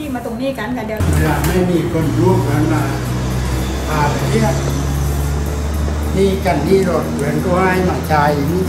ที่มาตรงนี้กันค่ะเดี๋ยวไม่มีคนรู้กันมาพาไปเที่ยวนี่กันนี่รถเหมือนก็ให้มาใจนี่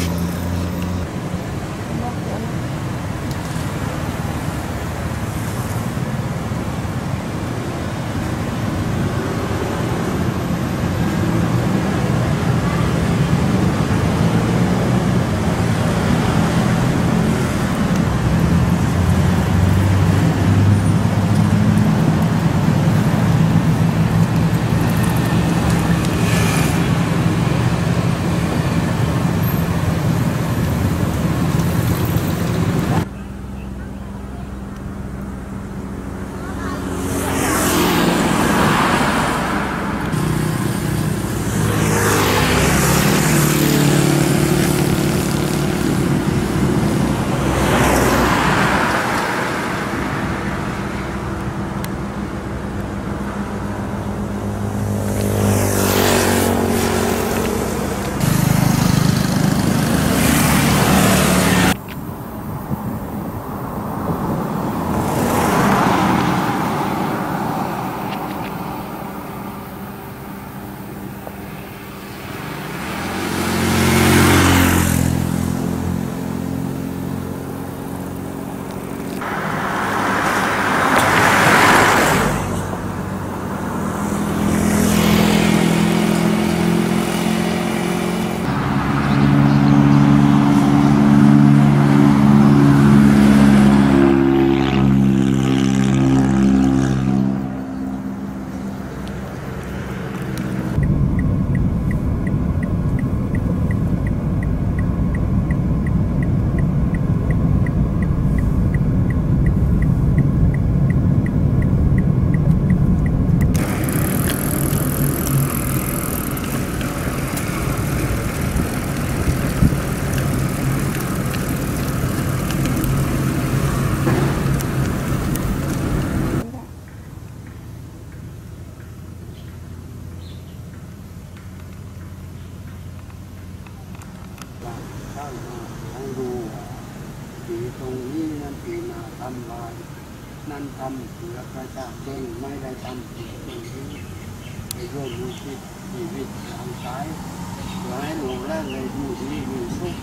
ตรงนี้นั่นปีนาทำลายนั่นทำเพื่อประชาชนไม่ได้ทำเพื่อตรงนี้ในโลกมีชีวิตทางซ้ายเพื่อให้หลวงแรกเลยอยู่ดีมีสุข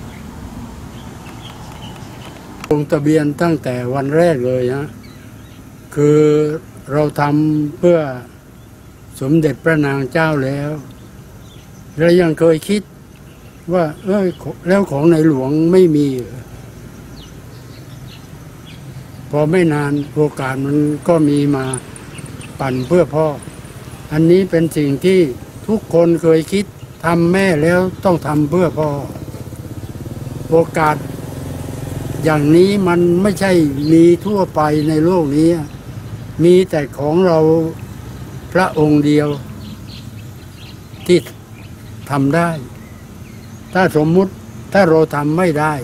ลงทะเบียนตั้งแต่วันแรกเลยนะคือเราทำเพื่อสมเด็จพระนางเจ้าแล้วเรายังเคยคิดว่าแล้วของในหลวงไม่มีพอไม่นานโอกาสมันก็มีมาปั่นเพื่อพ่ออันนี้เป็นสิ่งที่ทุกคนเคยคิดทำแม่แล้วต้องทำเพื่อพ่อโอกาสอย่างนี้มันไม่ใช่มีทั่วไปในโลกนี้มีแต่ของเราพระองค์เดียวที่ทำได้ถ้าสมมุติถ้าเราทำไม่ได้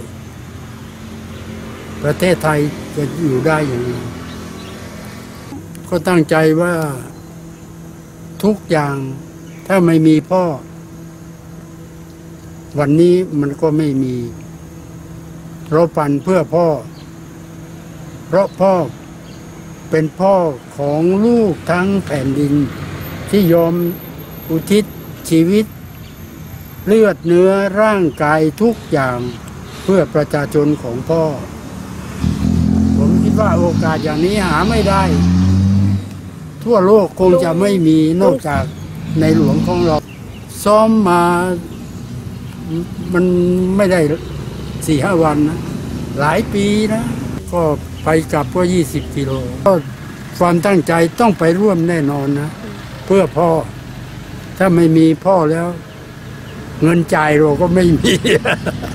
ประเทศไทยจะอยู่ได้อย่างไรก็ตั้งใจว่าทุกอย่างถ้าไม่มีพ่อวันนี้มันก็ไม่มีเราปั่นเพื่อพ่อเพราะพ่อเป็นพ่อของลูกทั้งแผ่นดินที่ยอมอุทิศชีวิตเลือดเนื้อร่างกายทุกอย่างเพื่อประชาชนของพ่อผมคิดว่าโอกาสอย่างนี้หาไม่ได้ทั่วโลกคงจะไม่มีนอกจากในหลวงของเราซ้อมมามันไม่ได้4-5 วันนะหลายปีนะก็ไปกลับก็20 กิโลก็ความตั้งใจต้องไปร่วมแน่นอนนะเพื่อพ่อถ้าไม่มีพ่อแล้วเงินจ่ายเราก็ไม่มี